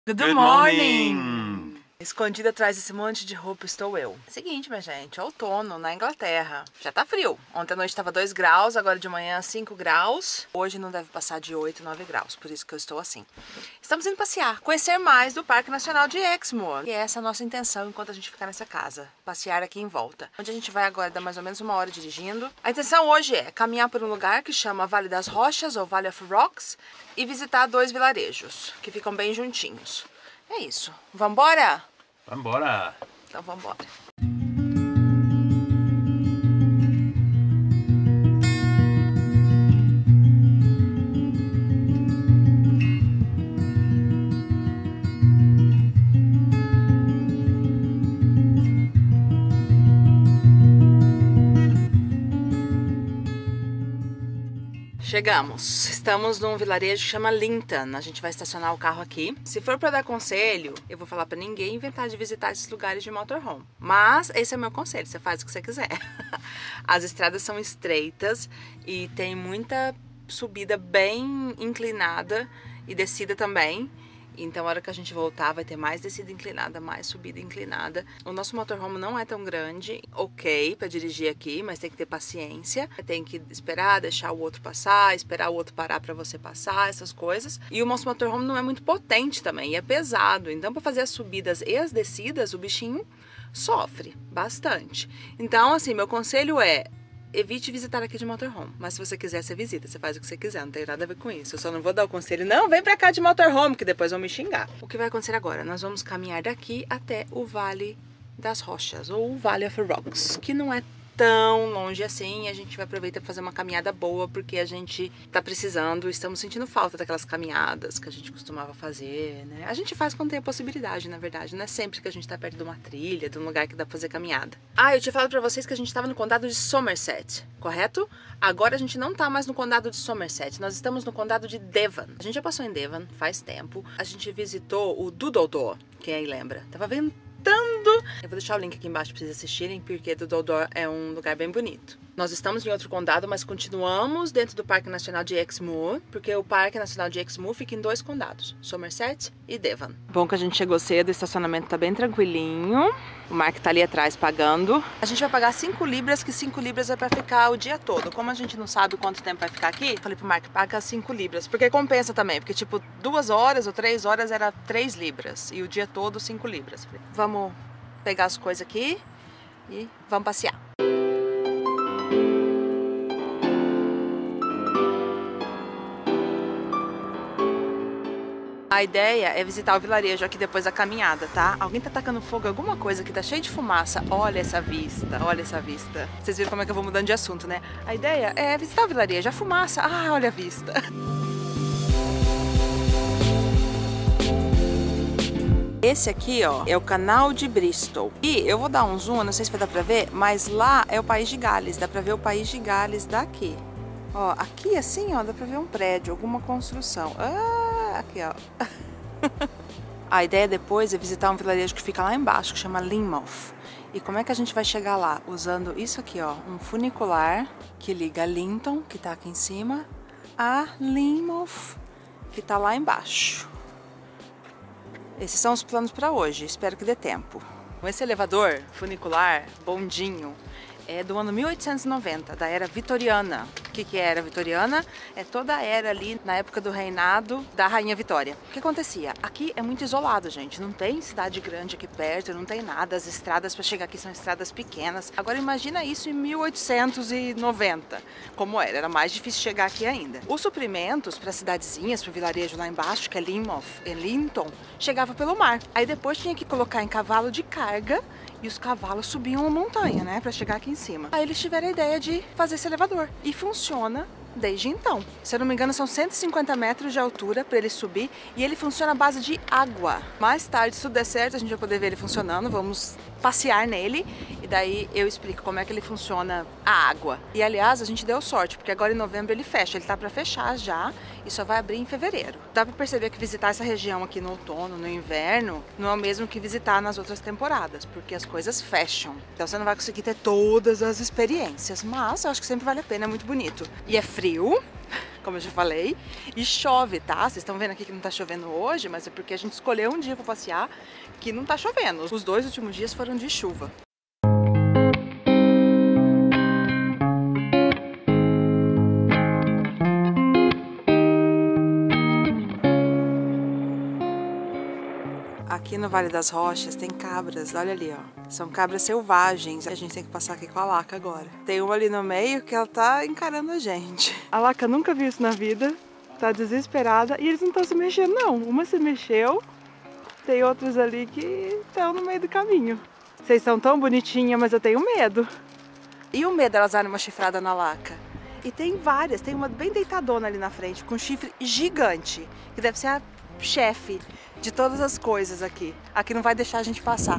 Good morning! Escondida atrás desse monte de roupa estou eu. Seguinte, minha gente, outono na Inglaterra. Já tá frio. Ontem à noite tava 2 graus, agora de manhã 5 graus. Hoje não deve passar de 8, 9 graus, por isso que eu estou assim. Estamos indo passear, conhecer mais do Parque Nacional de Exmoor. E essa é a nossa intenção enquanto a gente ficar nessa casa. Passear aqui em volta. Onde a gente vai agora dá mais ou menos 1 hora dirigindo. A intenção hoje é caminhar por um lugar que chama Vale das Rochas, ou Valley of Rocks, e visitar 2 vilarejos, que ficam bem juntinhos. É isso. Vambora? Vambora! Então vambora. Chegamos. Estamos num vilarejo que chama Linton. A gente vai estacionar o carro aqui. Se for para dar conselho, eu vou falar para ninguém inventar de visitar esses lugares de motorhome. Mas esse é o meu conselho, você faz o que você quiser. As estradas são estreitas e tem muita subida bem inclinada e descida também. Então, a hora que a gente voltar, vai ter mais descida inclinada, mais subida inclinada. O nosso motorhome não é tão grande, ok, para dirigir aqui, mas tem que ter paciência. Tem que esperar, deixar o outro passar, esperar o outro parar para você passar, essas coisas. E o nosso motorhome não é muito potente também, é pesado. Então, para fazer as subidas e as descidas, o bichinho sofre bastante. Então, assim, meu conselho é: evite visitar aqui de motorhome. Mas se você quiser, você visita. Você faz o que você quiser. Não tem nada a ver com isso. Eu só não vou dar o conselho, não, vem pra cá de motorhome, que depois vão me xingar. O que vai acontecer agora? Nós vamos caminhar daqui até o Vale das Rochas, ou Valley of Rocks, que não é tão longe assim. A gente vai aproveitar para fazer uma caminhada boa, porque a gente tá precisando, estamos sentindo falta daquelas caminhadas que a gente costumava fazer, né? A gente faz quando tem a possibilidade, na verdade. Não é sempre que a gente tá perto de uma trilha, de um lugar que dá pra fazer caminhada. Ah, eu tinha falado pra vocês que a gente tava no condado de Somerset, correto? Agora a gente não tá mais no condado de Somerset, nós estamos no condado de Devon. A gente já passou em Devon faz tempo. A gente visitou o Doodledore, quem aí lembra? Tava ventando. Eu vou deixar o link aqui embaixo para vocês assistirem, porque Doodledore é um lugar bem bonito. Nós estamos em outro condado, mas continuamos dentro do Parque Nacional de Exmoor, porque o Parque Nacional de Exmoor fica em 2 condados, Somerset e Devon. Bom que a gente chegou cedo, o estacionamento tá bem tranquilinho. O Mark tá ali atrás pagando. A gente vai pagar 5 libras, que 5 libras é pra ficar o dia todo. Como a gente não sabe quanto tempo vai ficar aqui, falei pro Mark, paga 5 libras, porque compensa também, porque tipo 2 horas ou 3 horas era 3 libras e o dia todo 5 libras. Falei, vamos pegar as coisas aqui e vamos passear. A ideia é visitar o vilarejo aqui depois da caminhada, tá? Alguém tá tacando fogo em alguma coisa que tá cheio de fumaça. Olha essa vista, olha essa vista. Vocês viram como é que eu vou mudando de assunto, né? A ideia é visitar o vilarejo, a fumaça. Ah, olha a vista. Esse aqui, ó, é o canal de Bristol. E eu vou dar um zoom, eu não sei se vai dar pra ver, mas lá é o País de Gales. Dá pra ver o País de Gales daqui. Ó, aqui assim, ó, dá pra ver um prédio, alguma construção. Ah, aqui, ó. A ideia depois é visitar um vilarejo que fica lá embaixo, que chama Lynmouth. E como é que a gente vai chegar lá? Usando isso aqui, ó, um funicular que liga Linton, que tá aqui em cima, a Lynmouth, que tá lá embaixo. Esses são os planos para hoje, espero que dê tempo. Esse elevador funicular, bondinho, é do ano 1890, da era vitoriana. O que é a era vitoriana? É toda a era ali na época do reinado da Rainha Vitória. O que acontecia? Aqui é muito isolado, gente. Não tem cidade grande aqui perto, não tem nada. As estradas para chegar aqui são estradas pequenas. Agora imagina isso em 1890, como era. Era mais difícil chegar aqui ainda. Os suprimentos para cidadezinhas, para o vilarejo lá embaixo, que é Lynmouth e Linton, chegava pelo mar. Aí depois tinha que colocar em cavalo de carga e os cavalos subiam a montanha, né, para chegar aqui em cima. Aí eles tiveram a ideia de fazer esse elevador. E funciona desde então. Se eu não me engano, são 150 metros de altura para ele subir e ele funciona à base de água. Mais tarde, se tudo der certo, a gente vai poder ver ele funcionando. Vamos passear nele e daí eu explico como é que ele funciona a água. E aliás, a gente deu sorte, porque agora em novembro ele fecha. Ele tá para fechar já e só vai abrir em fevereiro. Dá para perceber que visitar essa região aqui no outono, no inverno, não é o mesmo que visitar nas outras temporadas, porque as coisas fecham. Então você não vai conseguir ter todas as experiências, mas eu acho que sempre vale a pena, é muito bonito. E é frio, como eu já falei, e chove, tá? Vocês estão vendo aqui que não tá chovendo hoje, mas é porque a gente escolheu um dia pra passear que não tá chovendo. Os 2 últimos dias foram de chuva. Aqui no Vale das Rochas tem cabras, olha ali, ó. São cabras selvagens. A gente tem que passar aqui com a Laca agora. Tem uma ali no meio que ela tá encarando a gente. A Laca nunca viu isso na vida, tá desesperada e eles não estão se mexendo não. Uma se mexeu, tem outras ali que estão no meio do caminho. Vocês são tão bonitinhas, mas eu tenho medo. E o medo delas darem uma chifrada na Laca? E tem várias, tem uma bem deitadona ali na frente, com um chifre gigante, que deve ser a chefe de todas as coisas aqui. Aqui não vai deixar a gente passar.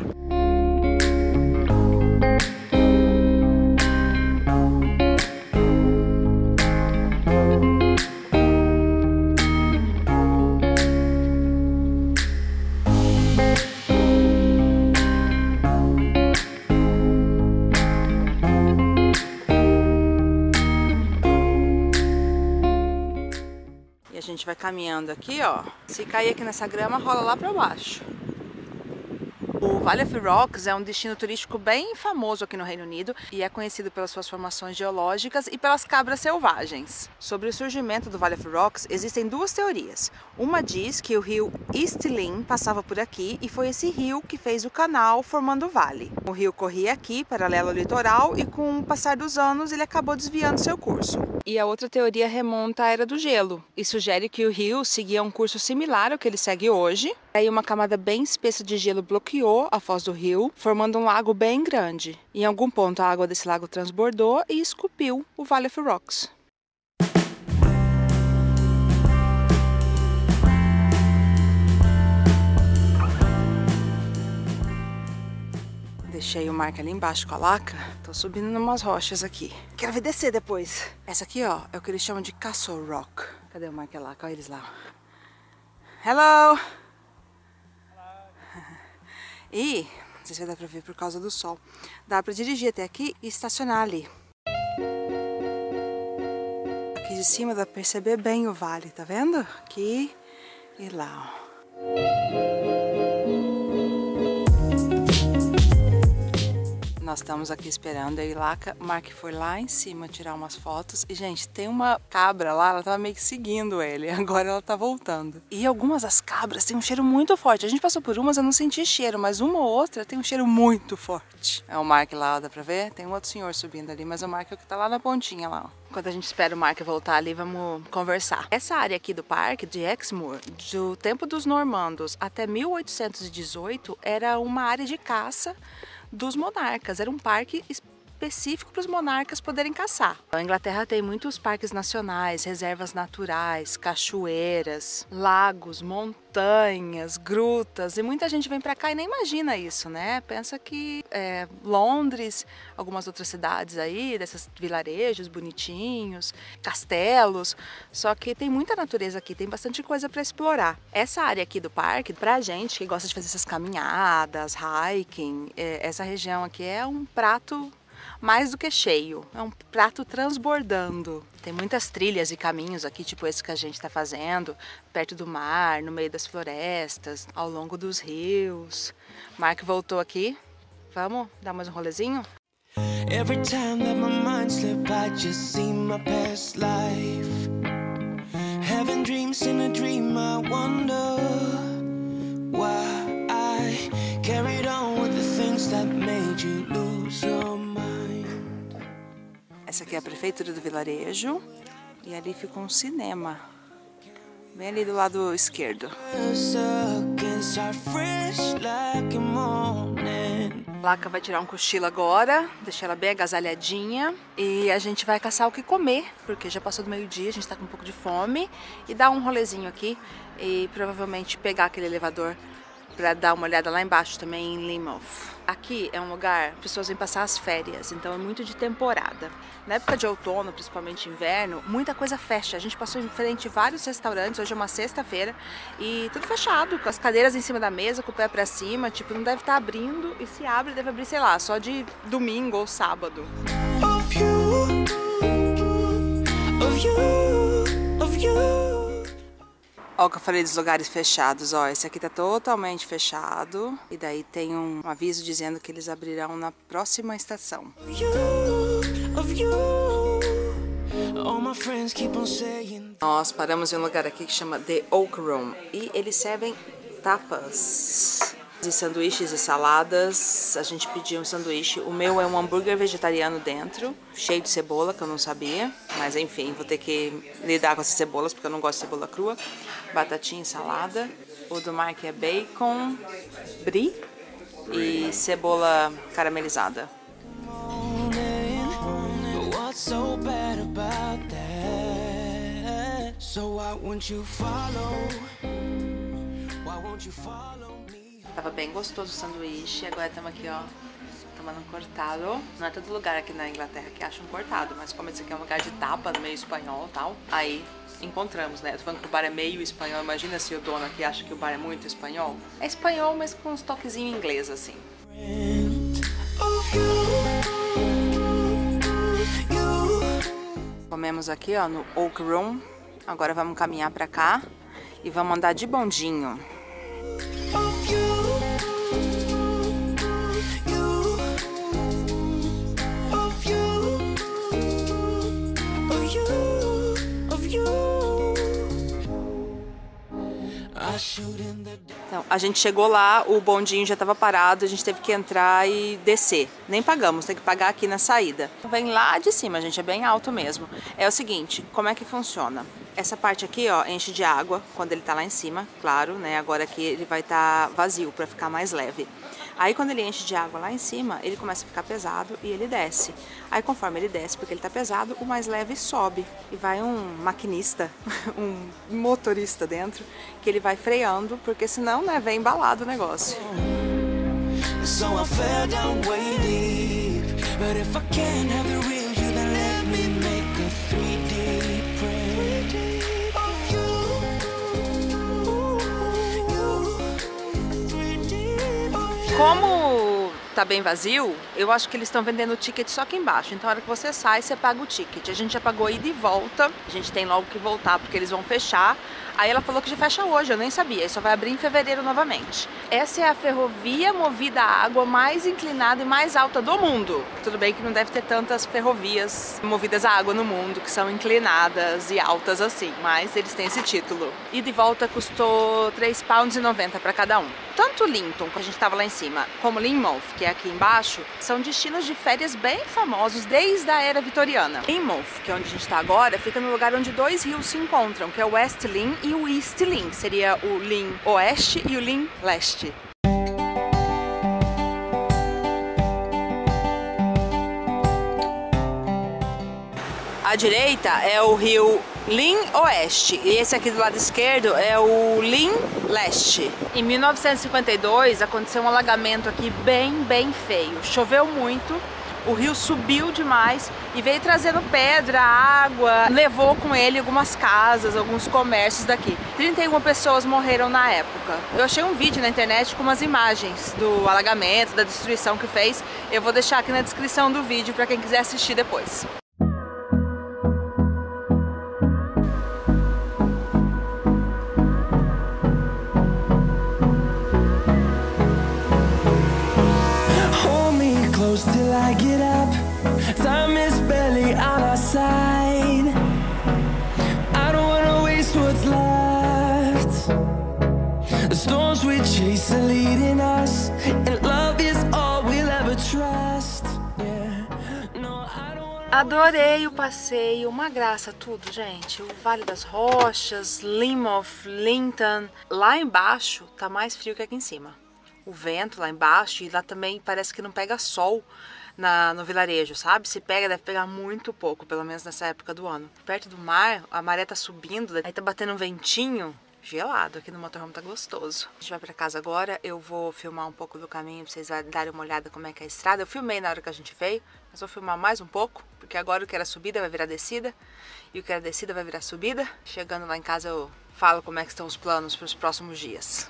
A gente vai caminhando aqui, ó. Se cair aqui nessa grama, rola lá pra baixo. O Valley of Rocks é um destino turístico bem famoso aqui no Reino Unido e é conhecido pelas suas formações geológicas e pelas cabras selvagens. Sobre o surgimento do Valley of Rocks, existem 2 teorias. Uma diz que o rio East Lynn passava por aqui e foi esse rio que fez o canal formando o vale. O rio corria aqui, paralelo ao litoral, e com o passar dos anos ele acabou desviando seu curso. E a outra teoria remonta à Era do Gelo e sugere que o rio seguia um curso similar ao que ele segue hoje. Aí uma camada bem espessa de gelo bloqueou a foz do rio, formando um lago bem grande. Em algum ponto a água desse lago transbordou e esculpiu o Valley of Rocks. Deixei o Mark ali embaixo com a Laca. Tô subindo numas rochas aqui. Quero ver descer depois. Essa aqui, ó, é o que eles chamam de Castle Rock. Cadê o Mark e a Laca? Olha eles lá. Hello! E, não sei se vai dar pra ver por causa do sol, dá pra dirigir até aqui e estacionar ali. Aqui de cima dá pra perceber bem o vale, tá vendo? Aqui e lá, ó. Nós estamos aqui esperando a Laca. O Mark foi lá em cima tirar umas fotos. E, gente, tem uma cabra lá, ela tava meio que seguindo ele. Agora ela tá voltando. E algumas das cabras têm um cheiro muito forte. A gente passou por umas, eu não senti cheiro, mas uma ou outra tem um cheiro muito forte. É o Mark lá, ó, dá pra ver? Tem um outro senhor subindo ali, mas o Mark é o que tá lá na pontinha lá, ó. Enquanto a gente espera o Mark voltar ali, vamos conversar. Essa área aqui do parque, de Exmoor, do tempo dos normandos até 1818, era uma área de caça dos monarcas. Era um parque específico para os monarcas poderem caçar. A Inglaterra tem muitos parques nacionais, reservas naturais, cachoeiras, lagos, montanhas, grutas, e muita gente vem para cá e nem imagina isso, né? Pensa que Londres, algumas outras cidades aí, desses vilarejos bonitinhos, castelos, só que tem muita natureza aqui, tem bastante coisa para explorar. Essa área aqui do parque, pra gente que gosta de fazer essas caminhadas, hiking, essa região aqui é um prato mais do que cheio, é um prato transbordando. Tem muitas trilhas e caminhos aqui, tipo esse que a gente está fazendo, perto do mar, no meio das florestas, ao longo dos rios. Mark voltou aqui, vamos dar mais um rolezinho? Every time that my mind slip, I just see my past life. Having dreams in a dream, I wonder why I carried on with the things that made you lose your mind. Essa aqui é a prefeitura do vilarejo e ali fica um cinema, bem ali do lado esquerdo. Laca vai tirar um cochilo agora, deixar ela bem agasalhadinha e a gente vai caçar o que comer, porque já passou do meio-dia, a gente tá com um pouco de fome, e dar um rolezinho aqui e provavelmente pegar aquele elevador para dar uma olhada lá embaixo também em Lynmouth. Aqui é um lugar que as pessoas vêm passar as férias, então é muito de temporada. Na época de outono, principalmente inverno, muita coisa fecha. A gente passou em frente a vários restaurantes, hoje é uma sexta-feira, e tudo fechado, com as cadeiras em cima da mesa, com o pé pra cima, tipo, não deve estar abrindo, e se abre, deve abrir, sei lá, só de domingo ou sábado. Ó, o que eu falei dos lugares fechados, ó, esse aqui tá totalmente fechado. E daí tem um aviso dizendo que eles abrirão na próxima estação. Nós paramos em um lugar aqui que chama The Oak Room e eles servem tapas e sanduíches e saladas. A gente pediu um sanduíche, o meu é um hambúrguer vegetariano dentro, cheio de cebola, que eu não sabia, mas enfim, vou ter que lidar com essas cebolas porque eu não gosto de cebola crua. Batatinha e salada. O do Mark é bacon, brie e cebola caramelizada. Tava bem gostoso o sanduíche. Agora estamos aqui, ó, tomando um cortado. Não é todo lugar aqui na Inglaterra que acha um cortado, mas como esse aqui é um lugar de tapa, meio espanhol e tal, aí encontramos, né? Eu tô falando que o bar é meio espanhol. Imagina se o dono aqui acha que o bar é muito espanhol. É espanhol, mas com uns toquezinhos inglês, assim. Comemos aqui, ó, no Oak Room. Agora vamos caminhar pra cá e vamos andar de bondinho. Então, a gente chegou lá, o bondinho já estava parado, a gente teve que entrar e descer. Nem pagamos, tem que pagar aqui na saída. Vem lá de cima, gente, é bem alto mesmo. É o seguinte, como é que funciona? Essa parte aqui, ó, enche de água quando ele tá lá em cima, claro, né? Agora aqui ele vai estar vazio para ficar mais leve. Aí quando ele enche de água lá em cima, ele começa a ficar pesado e ele desce. Aí conforme ele desce, porque ele tá pesado, o mais leve sobe. E vai um maquinista, um motorista dentro, que ele vai freando, porque senão, né, vem embalado o negócio. Como tá bem vazio, eu acho que eles estão vendendo o ticket só aqui embaixo. Então, na hora que você sai, você paga o ticket. A gente já pagou ida e volta. A gente tem logo que voltar, porque eles vão fechar. Aí ela falou que já fecha hoje, eu nem sabia. Só vai abrir em fevereiro novamente. Essa é a ferrovia movida a água mais inclinada e mais alta do mundo. Tudo bem que não deve ter tantas ferrovias movidas a água no mundo, que são inclinadas e altas assim. Mas eles têm esse título. Ida e volta custou £3,90 para cada um. Tanto Linton, que a gente estava lá em cima, como Lynmouth, que é aqui embaixo, são destinos de férias bem famosos desde a era vitoriana. Lynmouth, que é onde a gente está agora, fica no lugar onde dois rios se encontram, que é o West Lynn e o East Lynn. Seria o Lynn Oeste e o Lynn Leste. À direita é o rio Lynn Oeste e esse aqui do lado esquerdo é o Lynn Leste. Em 1952 aconteceu um alagamento aqui bem feio. Choveu muito, o rio subiu demais e veio trazendo pedra, água, levou com ele algumas casas, alguns comércios daqui. 31 pessoas morreram na época. Eu achei um vídeo na internet com umas imagens do alagamento, da destruição que fez. Eu vou deixar aqui na descrição do vídeo para quem quiser assistir depois. Till I get up, time is barely on our side. I don't wanna waste what's left. The storms we chase are leading us, and love is all we'll ever trust. Yeah. No, I don't wanna... Adorei o passeio, uma graça tudo, gente. O Vale das Rochas, Lynmouth, Linton. Lá embaixo tá mais frio que aqui em cima. O vento lá embaixo, e lá também parece que não pega sol no vilarejo, sabe? Se pega, deve pegar muito pouco, pelo menos nessa época do ano. Perto do mar, a maré tá subindo, aí tá batendo um ventinho gelado. Aqui no motorhome tá gostoso. A gente vai pra casa agora, eu vou filmar um pouco do caminho pra vocês darem uma olhada como é que é a estrada. Eu filmei na hora que a gente veio, mas vou filmar mais um pouco, porque agora o que era subida vai virar descida, e o que era descida vai virar subida. Chegando lá em casa eu falo como é que estão os planos para os próximos dias.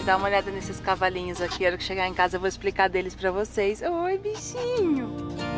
Dá uma olhada nesses cavalinhos aqui. A hora que chegar em casa eu vou explicar deles pra vocês. Oi, bichinho!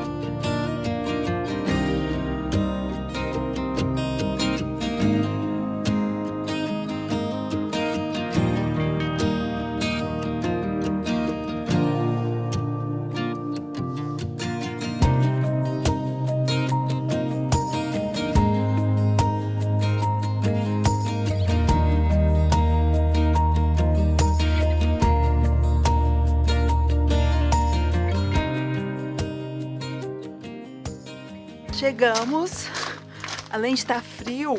Chegamos, além de estar frio,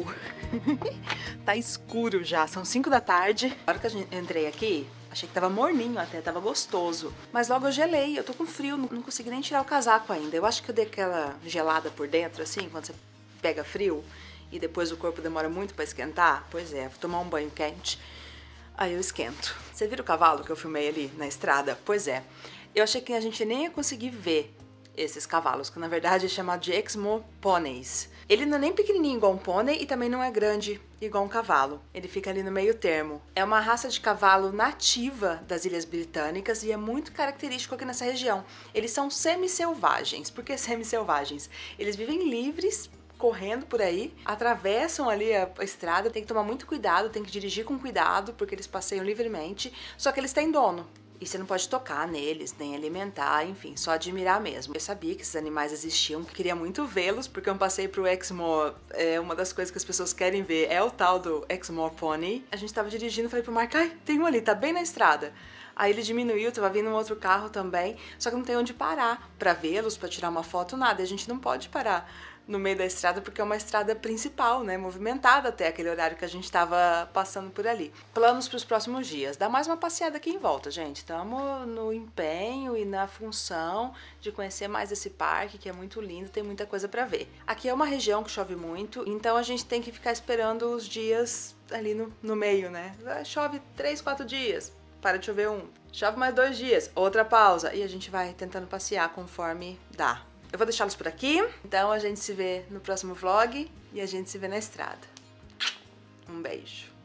tá escuro já, são 5 da tarde. Na hora que eu entrei aqui, achei que tava morninho até, tava gostoso. Mas logo eu gelei, eu tô com frio, não consegui nem tirar o casaco ainda. Eu acho que eu dei aquela gelada por dentro, assim, quando você pega frio e depois o corpo demora muito pra esquentar. Pois é, vou tomar um banho quente, aí eu esquento. Você viu o cavalo que eu filmei ali na estrada? Pois é, eu achei que a gente nem ia conseguir ver esses cavalos, que na verdade é chamado de Exmoor Ponies. Ele não é nem pequenininho igual um pônei e também não é grande igual um cavalo. Ele fica ali no meio termo. É uma raça de cavalo nativa das Ilhas Britânicas e é muito característico aqui nessa região. Eles são semi-selvagens. Por que semi-selvagens? Eles vivem livres, correndo por aí, atravessam ali a estrada, tem que tomar muito cuidado, tem que dirigir com cuidado, porque eles passeiam livremente, só que eles têm dono. E você não pode tocar neles, nem alimentar, enfim, só admirar mesmo. Eu sabia que esses animais existiam, queria muito vê-los, porque eu passei pro Exmoor, uma das coisas que as pessoas querem ver é o tal do Exmoor Pony. A gente tava dirigindo, falei pro Mark, ai, tem um ali, tá bem na estrada. Aí ele diminuiu, tava vindo um outro carro também, só que não tem onde parar pra vê-los, pra tirar uma foto, nada. E a gente não pode parar no meio da estrada, porque é uma estrada principal, né, movimentada até aquele horário que a gente tava passando por ali. Planos para os próximos dias, dá mais uma passeada aqui em volta, gente. Estamos no empenho e na função de conhecer mais esse parque, que é muito lindo, tem muita coisa para ver. Aqui é uma região que chove muito, então a gente tem que ficar esperando os dias ali no meio, né? Chove 3, 4 dias, para de chover um. Chove mais 2 dias, outra pausa, e a gente vai tentando passear conforme dá. Eu vou deixá-los por aqui, então a gente se vê no próximo vlog e a gente se vê na estrada. Um beijo!